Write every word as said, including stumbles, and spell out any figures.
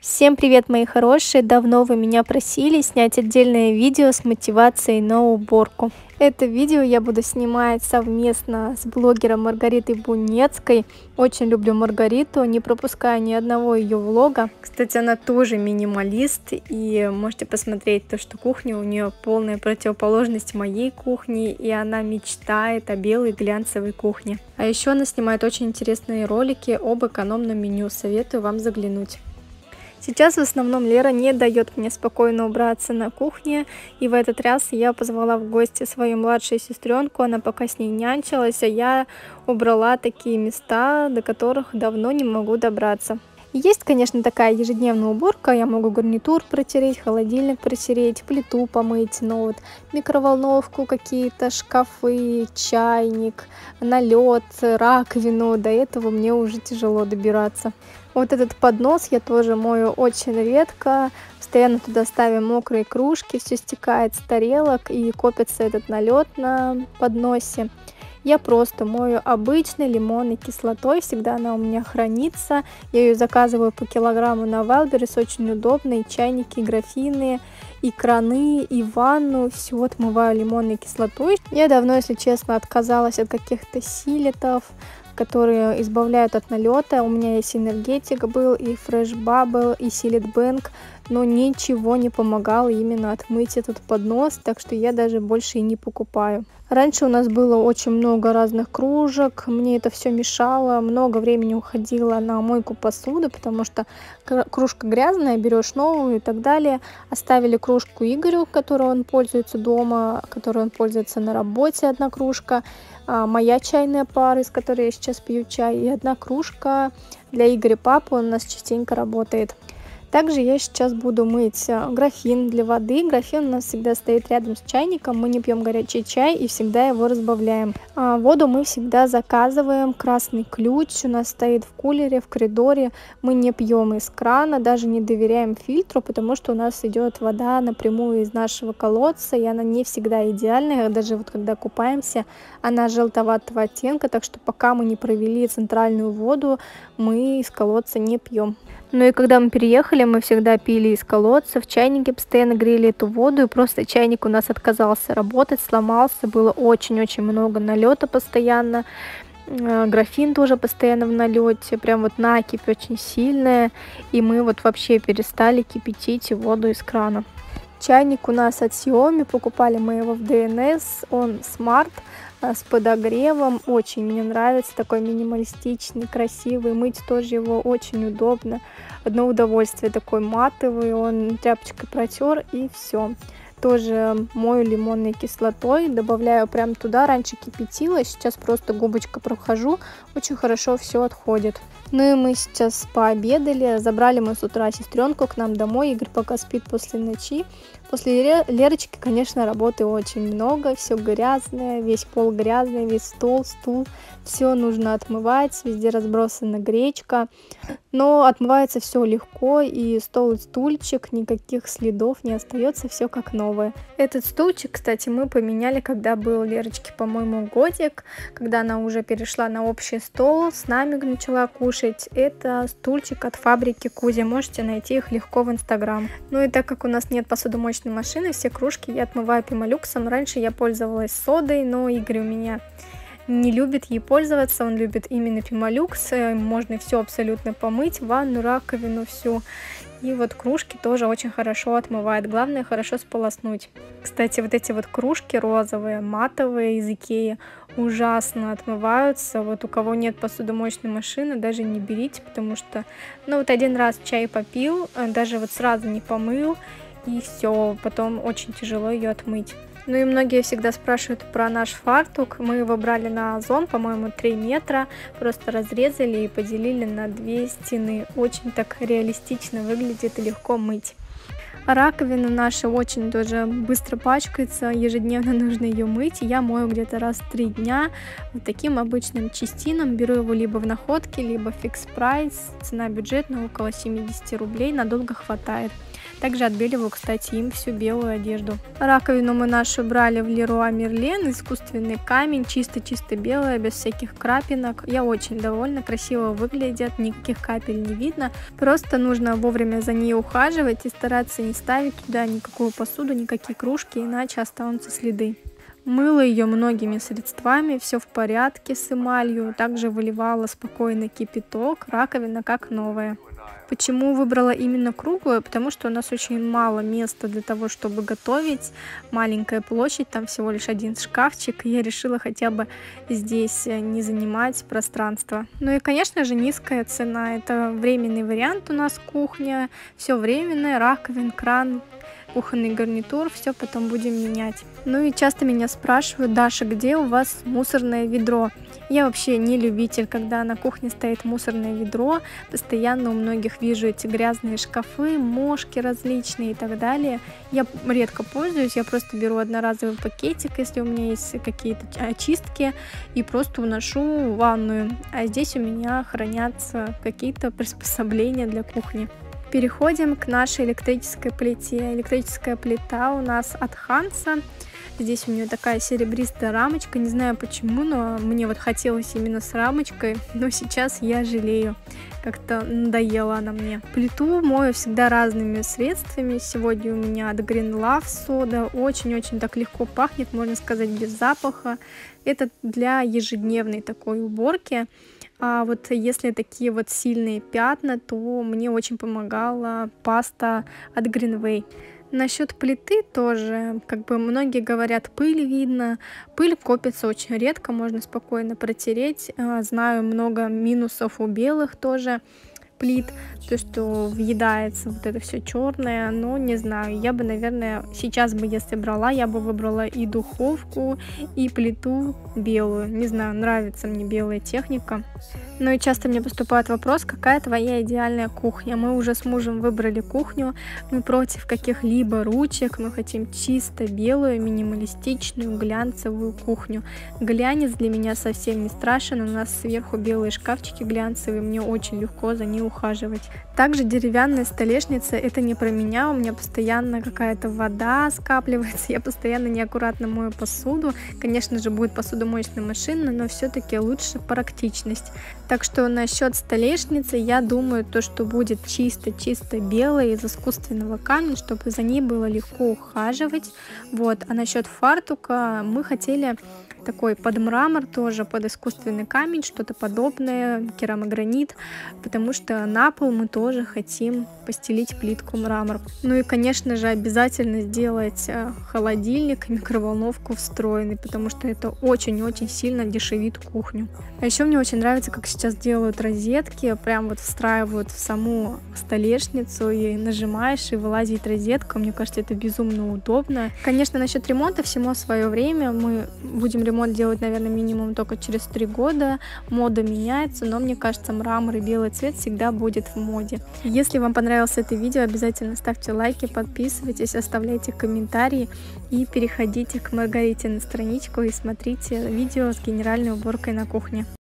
Всем привет, мои хорошие! Давно вы меня просили снять отдельное видео с мотивацией на уборку. Это видео я буду снимать совместно с блогером Маргаритой Бунецкой. Очень люблю Маргариту, не пропускаю ни одного ее влога. Кстати, она тоже минималист, и можете посмотреть то, что кухня у нее полная противоположность моей кухне, и она мечтает о белой глянцевой кухне. А еще она снимает очень интересные ролики об экономном меню, советую вам заглянуть. Сейчас в основном Лера не дает мне спокойно убраться на кухне, и в этот раз я позвала в гости свою младшую сестренку, она пока с ней нянчилась, а я убрала такие места, до которых давно не могу добраться. Есть, конечно, такая ежедневная уборка, я могу гарнитур протереть, холодильник протереть, плиту помыть, но вот микроволновку, какие-то шкафы, чайник, налет, раковину, до этого мне уже тяжело добираться. Вот этот поднос я тоже мою очень редко, постоянно туда ставим мокрые кружки, все стекает с тарелок и копится этот налет на подносе. Я просто мою обычной лимонной кислотой, всегда она у меня хранится. Я ее заказываю по килограмму на Wildberries, очень удобно. И чайники, и графины, и краны, и ванну. Все отмываю лимонной кислотой. Я давно, если честно, отказалась от каких-то силитов, которые избавляют от налета. У меня есть энергетик был, и Fresh Bubble, и Силит Bank, но ничего не помогало именно отмыть этот поднос, так что я даже больше и не покупаю. Раньше у нас было очень много разных кружек, мне это все мешало, много времени уходило на мойку посуды, потому что кружка грязная, берешь новую и так далее. Оставили кружку Игорю, которой он пользуется дома, которой он пользуется на работе, одна кружка. А моя чайная пара, из которой я сейчас пью чай, и одна кружка для Игоря папы, он у нас частенько работает. Также я сейчас буду мыть графин для воды. Графин у нас всегда стоит рядом с чайником. Мы не пьем горячий чай и всегда его разбавляем. А воду мы всегда заказываем. Красный ключ у нас стоит в кулере, в коридоре. Мы не пьем из крана, даже не доверяем фильтру, потому что у нас идет вода напрямую из нашего колодца, и она не всегда идеальная. Даже вот когда купаемся, она желтоватого оттенка, так что пока мы не провели центральную воду, мы из колодца не пьем. Ну и когда мы переехали, мы всегда пили из колодца, в чайнике постоянно грели эту воду, и просто чайник у нас отказался работать, сломался, было очень-очень много налета постоянно, графин тоже постоянно в налете, прям вот накипь очень сильная, и мы вот вообще перестали кипятить воду из крана. Чайник у нас от Xiaomi, покупали мы его в ди эн эс, он смарт, с подогревом, очень мне нравится, такой минималистичный, красивый, мыть тоже его очень удобно, одно удовольствие, такой матовый, он тряпочкой протер и все. Тоже мою лимонной кислотой, добавляю прям туда, раньше кипятила, сейчас просто губочкой прохожу, очень хорошо все отходит. Ну и мы сейчас пообедали, забрали мы с утра сестренку к нам домой, Игорь пока спит после ночи. После Лерочки, конечно, работы очень много, все грязное, весь пол грязный, весь стол, стул, все нужно отмывать, везде разбросана гречка, но отмывается все легко, и стол и стульчик, никаких следов не остается, все как новое. Этот стульчик, кстати, мы поменяли, когда был Лерочке, по-моему, годик, когда она уже перешла на общий стол, с нами начала кушать. Это стульчик от фабрики Кузя, можете найти их легко в Инстаграм. Ну и так как у нас нет посудомоечной машины, все кружки я отмываю пемолюксом. Раньше я пользовалась содой, но Игорь у меня не любит ей пользоваться, он любит именно пемолюкс, можно все абсолютно помыть, ванну, раковину, всю. И вот кружки тоже очень хорошо отмывает, главное хорошо сполоснуть. Кстати, вот эти вот кружки розовые, матовые из Икеи, ужасно отмываются. Вот у кого нет посудомоечной машины, даже не берите, потому что, ну вот один раз чай попил, даже вот сразу не помыл, и все, потом очень тяжело ее отмыть. Ну и многие всегда спрашивают про наш фартук. Мы его брали на Озон, по-моему, три метра. Просто разрезали и поделили на две стены. Очень так реалистично выглядит и легко мыть. Раковина наша очень тоже быстро пачкается, ежедневно нужно ее мыть. Я мою где-то раз в три дня вот таким обычным чистином. Беру его либо в находке, либо фикс прайс. Цена бюджетная, около семидесяти рублей, надолго хватает. Также отбеливаю, кстати, им всю белую одежду. Раковину мы нашу брали в Леруа Мерлен, искусственный камень, чисто-чисто белая, без всяких крапинок. Я очень довольна, красиво выглядит, никаких капель не видно. Просто нужно вовремя за ней ухаживать и стараться не ставить туда никакую посуду, никакие кружки, иначе останутся следы. Мыла ее многими средствами, все в порядке с эмалью, также выливала спокойно кипяток, раковина как новая. Почему выбрала именно круглую? Потому что у нас очень мало места для того, чтобы готовить, маленькая площадь, там всего лишь один шкафчик, и я решила хотя бы здесь не занимать пространство. Ну и, конечно же, низкая цена, это временный вариант у нас кухня, все временное, раковин, кран, кухонный гарнитур, все потом будем менять. Ну и часто меня спрашивают: Даша, где у вас мусорное ведро? Я вообще не любитель, когда на кухне стоит мусорное ведро, постоянно у многих вижу эти грязные шкафы, мошки различные и так далее. Я редко пользуюсь, я просто беру одноразовый пакетик, если у меня есть какие-то очистки, и просто уношу в ванную. А здесь у меня хранятся какие-то приспособления для кухни. Переходим к нашей электрической плите. Электрическая плита у нас от Ханса. Здесь у нее такая серебристая рамочка, не знаю почему, но мне вот хотелось именно с рамочкой, но сейчас я жалею, как-то надоела она мне. Плиту мою всегда разными средствами, сегодня у меня от Green Love сода, очень-очень так легко пахнет, можно сказать, без запаха. Это для ежедневной такой уборки. А вот если такие вот сильные пятна, то мне очень помогала паста от Greenway. Насчет плиты тоже, как бы многие говорят, пыль видно. Пыль копится очень редко, можно спокойно протереть. Знаю много минусов у белых тоже плит, то, что въедается вот это все черное, но не знаю, я бы, наверное, сейчас бы, если брала, я бы выбрала и духовку, и плиту белую. Не знаю, нравится мне белая техника. Ну и часто мне поступает вопрос, какая твоя идеальная кухня? Мы уже с мужем выбрали кухню, мы против каких-либо ручек, мы хотим чисто белую, минималистичную, глянцевую кухню. Глянец для меня совсем не страшен, у нас сверху белые шкафчики глянцевые, мне очень легко за ней ухаживать. Также деревянная столешница, это не про меня, у меня постоянно какая-то вода скапливается, я постоянно неаккуратно мою посуду. Конечно же, будет посудомоечная машина, но все-таки лучше практичность. Так что насчет столешницы, я думаю, то, что будет чисто-чисто белая из искусственного камня, чтобы за ней было легко ухаживать. Вот. А насчет фартука мы хотели такой под мрамор, тоже под искусственный камень, что-то подобное, керамогранит, потому что на пол мы тоже хотим постелить плитку мрамор. Ну и, конечно же, обязательно сделать холодильник и микроволновку встроенный, потому что это очень-очень сильно дешевит кухню. А еще мне очень нравится, как сейчас делают розетки, прям вот встраивают в саму столешницу и нажимаешь, и вылазит розетка. Мне кажется, это безумно удобно. Конечно, насчет ремонта всему свое время, мы будем ремонт делать, наверное, минимум только через три года. Мода меняется, но мне кажется, мрамор и белый цвет всегда будет в моде. Если вам понравилось это видео, обязательно ставьте лайки, подписывайтесь, оставляйте комментарии и переходите к Маргарите на страничку и смотрите видео с генеральной уборкой на кухне.